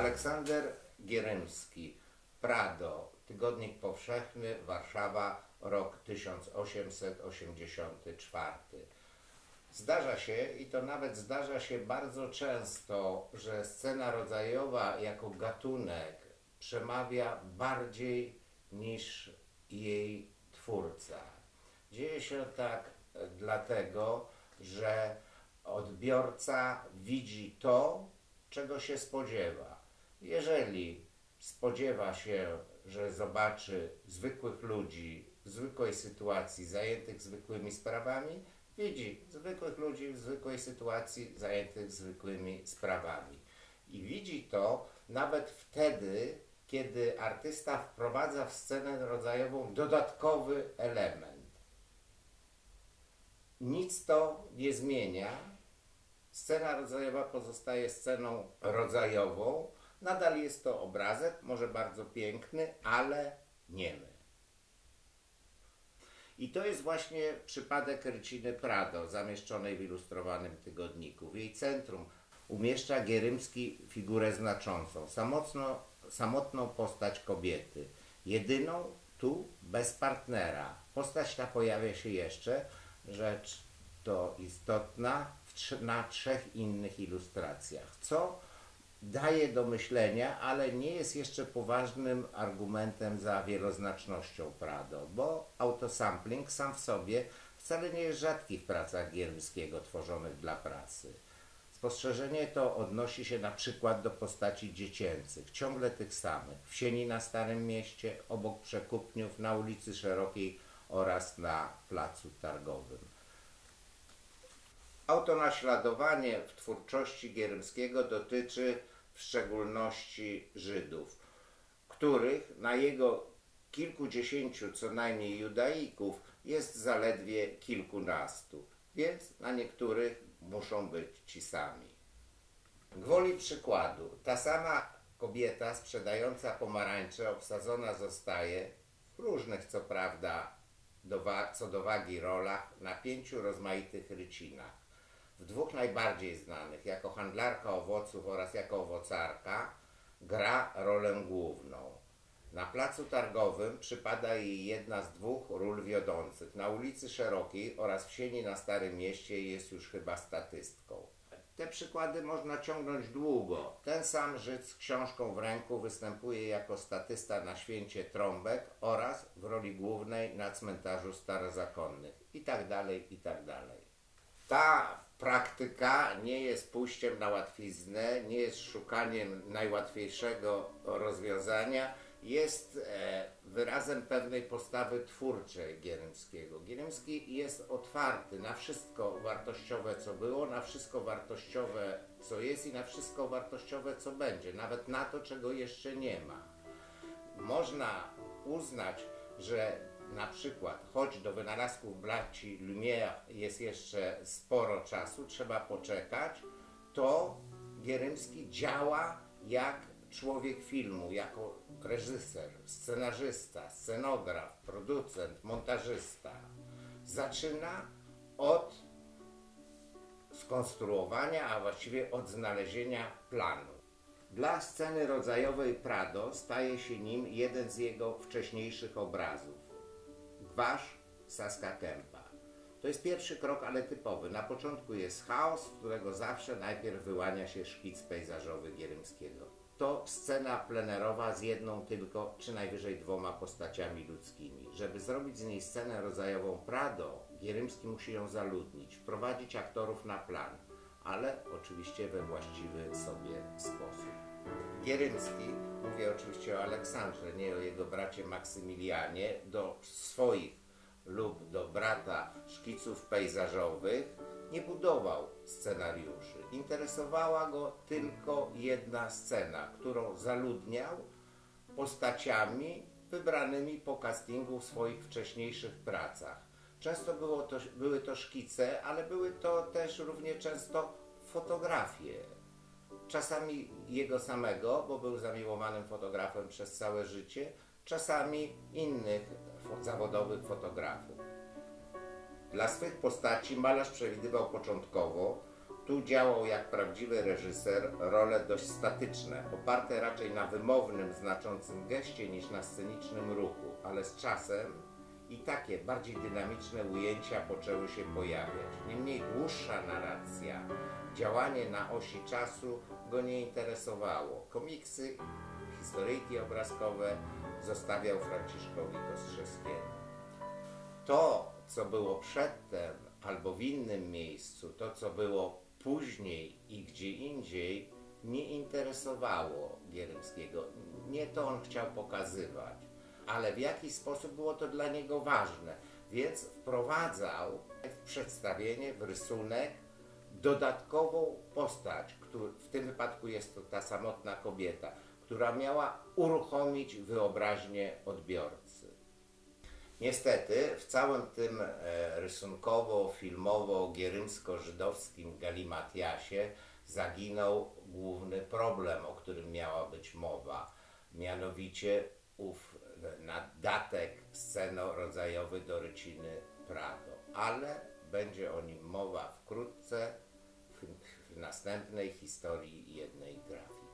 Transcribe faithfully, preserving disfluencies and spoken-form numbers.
Aleksander Gierymski, Prado, Tygodnik Powszechny, Warszawa, rok tysiąc osiemset osiemdziesiąty czwarty. Zdarza się, i to nawet zdarza się bardzo często, że scena rodzajowa jako gatunek przemawia bardziej niż jej twórca. Dzieje się tak dlatego, że odbiorca widzi to, czego się spodziewa. Jeżeli spodziewa się, że zobaczy zwykłych ludzi w zwykłej sytuacji zajętych zwykłymi sprawami, widzi zwykłych ludzi w zwykłej sytuacji zajętych zwykłymi sprawami. I widzi to nawet wtedy, kiedy artysta wprowadza w scenę rodzajową dodatkowy element. Nic to nie zmienia. Scena rodzajowa pozostaje sceną rodzajową. Nadal jest to obrazek, może bardzo piękny, ale niemy. I to jest właśnie przypadek Ryciny Prado, zamieszczonej w ilustrowanym tygodniku. W jej centrum umieszcza Gierymski figurę znaczącą, samotno, samotną postać kobiety. Jedyną tu bez partnera. Postać ta pojawia się jeszcze, rzecz to istotna, w, na trzech innych ilustracjach, co daje do myślenia, ale nie jest jeszcze poważnym argumentem za wieloznacznością Prado, bo autosampling sam w sobie wcale nie jest rzadki w pracach Gierymskiego tworzonych dla prasy. Spostrzeżenie to odnosi się na przykład do postaci dziecięcych, ciągle tych samych, w sieni na Starym Mieście, obok Przekupniów, na ulicy Szerokiej oraz na Placu Targowym. Autonaśladowanie w twórczości Gierymskiego dotyczy w szczególności Żydów, których na jego kilkudziesięciu co najmniej judaików jest zaledwie kilkunastu, więc na niektórych muszą być ci sami. Gwoli przykładu, ta sama kobieta sprzedająca pomarańcze obsadzona zostaje w różnych co prawda do co do wagi rolach na pięciu rozmaitych rycinach. W dwóch najbardziej znanych, jako handlarka owoców oraz jako owocarka, gra rolę główną. Na Placu Targowym przypada jej jedna z dwóch ról wiodących. Na ulicy Szerokiej oraz w sieni na Starym Mieście jest już chyba statystką. Te przykłady można ciągnąć długo. Ten sam Żyd z książką w ręku występuje jako statysta na Święcie Trąbek oraz w roli głównej na Cmentarzu Starozakonnych i tak dalej, i tak dalej. Ta praktyka nie jest pójściem na łatwiznę, nie jest szukaniem najłatwiejszego rozwiązania, jest e, wyrazem pewnej postawy twórczej Gierymskiego. Gierymski jest otwarty na wszystko wartościowe, co było, na wszystko wartościowe, co jest i na wszystko wartościowe, co będzie, nawet na to, czego jeszcze nie ma. Można uznać, że na przykład, choć do wynalazków braci Lumière jest jeszcze sporo czasu, trzeba poczekać, to Gierymski działa jak człowiek filmu, jako reżyser, scenarzysta, scenograf, producent, montażysta. Zaczyna od skonstruowania, a właściwie od znalezienia planu. Dla sceny rodzajowej Prado staje się nim jeden z jego wcześniejszych obrazów. Gwasz Saska Kępa. To jest pierwszy krok, ale typowy. Na początku jest chaos, z którego zawsze najpierw wyłania się szkic pejzażowy Gierymskiego. To scena plenerowa z jedną tylko, czy najwyżej dwoma postaciami ludzkimi. Żeby zrobić z niej scenę rodzajową Prado, Gierymski musi ją zaludnić, wprowadzić aktorów na plan, ale oczywiście we właściwy sobie sposób. Gierymski, mówię oczywiście o Aleksandrze, nie o jego bracie Maksymilianie, do swoich lub do brata szkiców pejzażowych nie budował scenariuszy. Interesowała go tylko jedna scena, którą zaludniał postaciami wybranymi po castingu w swoich wcześniejszych pracach. Często było to, były to szkice, ale były to też równie często fotografie. Czasami jego samego, bo był zamiłowanym fotografem przez całe życie, czasami innych zawodowych fotografów. Dla swych postaci malarz przewidywał początkowo Tu działał jak prawdziwy reżyser role dość statyczne, oparte raczej na wymownym, znaczącym geście niż na scenicznym ruchu, ale z czasem i takie bardziej dynamiczne ujęcia poczęły się pojawiać. Niemniej dłuższa narracja, działanie na osi czasu go nie interesowało. Komiksy, historyjki obrazkowe zostawiał Franciszkowi Kostrzewskiemu. To, co było przedtem albo w innym miejscu, to, co było później i gdzie indziej, nie interesowało Gierymskiego. Nie to on chciał pokazywać, ale w jakiś sposób było to dla niego ważne, więc wprowadzał w przedstawienie, w rysunek dodatkową postać, który, w tym wypadku jest to ta samotna kobieta, która miała uruchomić wyobraźnię odbiorcy. Niestety w całym tym rysunkowo-filmowo-gierymsko-żydowskim galimatiasie zaginął główny problem, o którym miała być mowa, mianowicie ów nadatek sceno-rodzajowy do Ryciny Prado, ale będzie o nim mowa wkrótce w, w następnej historii jednej grafiki.